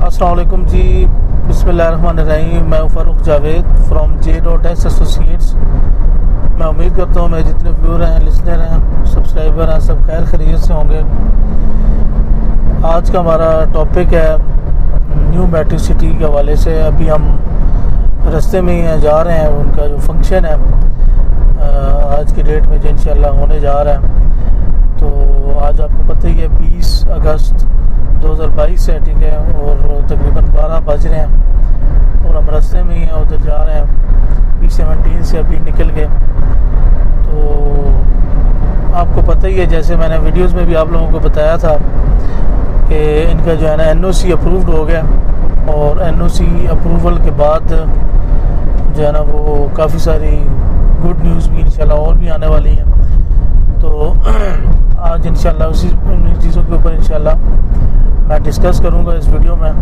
अस्सलाम वालेकुम जी, बिस्मिल्लाहिर्रहमानिर्रहीम। मैं Farooq Javed from J.S associates. मैं उम्मीद करता हूँ मेरे जितने व्यूअर हैं, लिसनर हैं, सब्सक्राइबर हैं, सब खैर खैरियत से होंगे। आज का हमारा टॉपिक है न्यू मेट्रो सिटी के हवाले से। अभी हम रास्ते में ही जा रहे हैं, उनका जो फंक्शन है आज की डेट में जो इंशाल्लाह होने जा रहा है। तो आज आपको पता ही है 20 अगस्त 2022 है, ठीक है, और तकरीबन 12 बज रहे हैं और हम रास्ते में ही हैं, उधर जा रहे हैं। B17 से अभी निकल गए। तो आपको पता ही है, जैसे मैंने वीडियोस में भी आप लोगों को बताया था कि इनका जो है ना NOC अप्रूव्ड हो गया, और NOC अप्रूवल के बाद जो है ना वो काफ़ी सारी गुड न्यूज़ भी इंशाल्लाह और भी आने वाली हैं। तो आज इंशाल्लाह उसी चीज़ों के ऊपर इंशाल्लाह मैं डिस्कस करूंगा इस वीडियो में।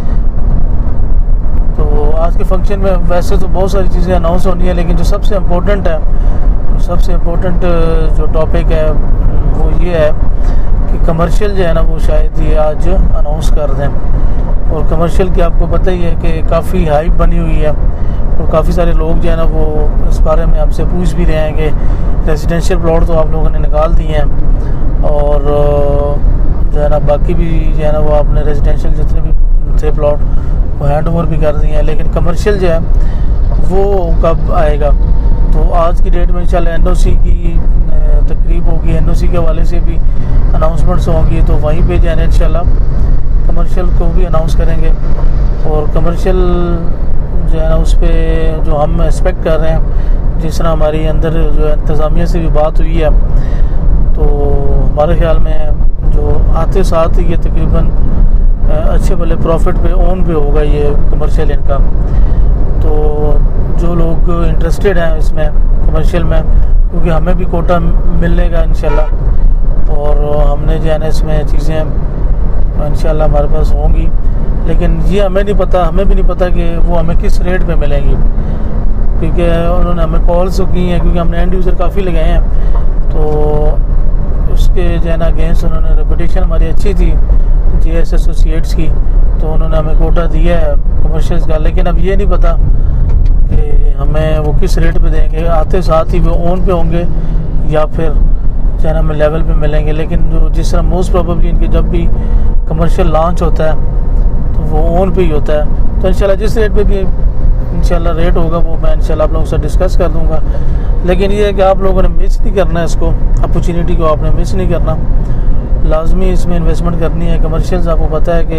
तो आज के फंक्शन में वैसे तो बहुत सारी चीज़ें अनाउंस होनी है, लेकिन जो सबसे इम्पोर्टेंट है, सबसे इम्पोर्टेंट जो टॉपिक है वो ये है कि कमर्शियल जो है ना वो शायद ये आज अनाउंस कर दें। और कमर्शियल की आपको पता ही है कि काफ़ी हाइप बनी हुई है, और काफ़ी सारे लोग जो है ना वो इस बारे में आपसे पूछ भी रहे हैं कि रेजिडेंशियल प्लॉट तो आप लोगों ने निकाल दिए हैं, और जो है ना बाकी भी जो है ना वो आपने रेजिडेंशियल जितने भी थे प्लॉट वो हैंड ओवर भी कर दिए हैं, लेकिन कमर्शियल जो है वो कब आएगा। तो आज की डेट में इंशाल्लाह NOC की तकरीब होगी, NOC के हवाले से भी अनाउंसमेंट्स होंगी, तो वहीं पे जो है ना इंशाल्लाह कमर्शियल को भी अनाउंस करेंगे। और कमर्शियल जो है ना उस पर जो हम एक्सपेक्ट कर रहे हैं, जिस तरह हमारी अंदर जो इंतज़ामिया से भी बात हुई है, तो हमारे ख्याल में जो आते साथ ये तकरीबन अच्छे भले प्रॉफिट पे ओन पे होगा ये कमर्शियल इनका। तो जो लोग इंटरेस्टेड हैं इसमें कमर्शियल में, क्योंकि हमें भी कोटा मिलने का इंशाल्लाह, और हमने जो है ना इसमें चीज़ें इंशाल्लाह हमारे पास होंगी, लेकिन ये हमें भी नहीं पता कि वो हमें किस रेट पे मिलेंगी, क्योंकि उन्होंने हमें कॉल्स की हैं, क्योंकि हमने एंड यूज़र काफ़ी लगाए हैं। तो उसके जो है ना अगेंस्ट उन्होंने रेपुटेशन हमारी अच्छी थी JS एसोसिएट्स की, तो उन्होंने हमें कोटा दिया है कमर्शियल्स का। लेकिन अब ये नहीं पता कि हमें वो किस रेट पे देंगे, आते साथ ही वो ओन पे होंगे या फिर जो है ना हमें लेवल पे मिलेंगे। लेकिन जो जिस तरह मोस्ट प्रोबेबली इनके जब भी कमर्शियल लॉन्च होता है तो वो ओन पे ही होता है। तो इंशाल्लाह जिस रेट पे भी इंशाल्लाह रेट होगा वो मैं इंशाल्लाह आप लोगों से डिस्कस कर दूंगा। लेकिन ये है कि आप लोगों ने मिस नहीं करना है, इसको अपॉर्चुनिटी को आपने मिस नहीं करना, लाजमी इसमें इन्वेस्टमेंट करनी है। कमर्शियल्स आपको पता है कि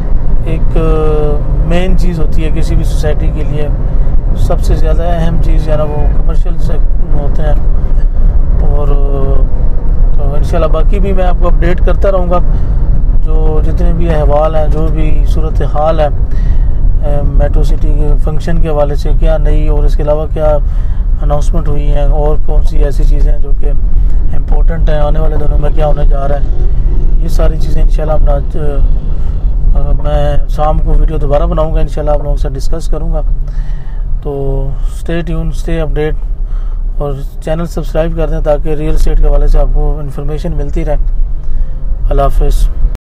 एक मेन चीज़ होती है किसी भी सोसाइटी के लिए, सबसे ज़्यादा अहम चीज़ जो है ना वो कमर्शियल से होते हैं। और तो इंशाल्लाह बाकी भी मैं आपको अपडेट करता रहूँगा, जो जितने भी अहवाल हैं, जो भी सूरत हाल है मेट्रो सिटी के फंक्शन के हवाले से, क्या नई और इसके अलावा क्या अनाउंसमेंट हुई हैं, और कौन सी ऐसी चीज़ें हैं जो कि इम्पोर्टेंट हैं, आने वाले दिनों में क्या होने जा रहा है, ये सारी चीज़ें इंशाल्लाह मैं शाम को वीडियो दोबारा बनाऊंगा, इंशाल्लाह आप लोगों से डिस्कस करूंगा। तो स्टे ट्यून, स्टे अपडेट, और चैनल सब्सक्राइब कर दें ताकि रियल एस्टेट के हवाले से आपको इन्फॉर्मेशन मिलती रहे। अल्लाह हाफ़िज़।